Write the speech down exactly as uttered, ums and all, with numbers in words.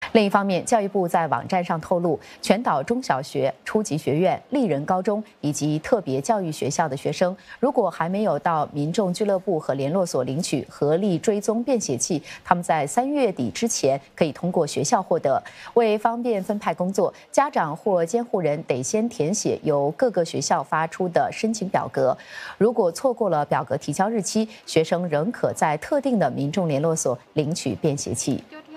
另一方面，教育部在网站上透露，全岛中小学、初级学院、立人高中以及特别教育学校的学生，如果还没有到民众俱乐部和联络所领取合力追踪便携器，他们在三月底之前可以通过学校获得。为方便分派工作，家长或监护人得先填写由各个学校发出的申请表格。如果错过了表格提交日期，学生仍可在特定的民众联络所领取便携器。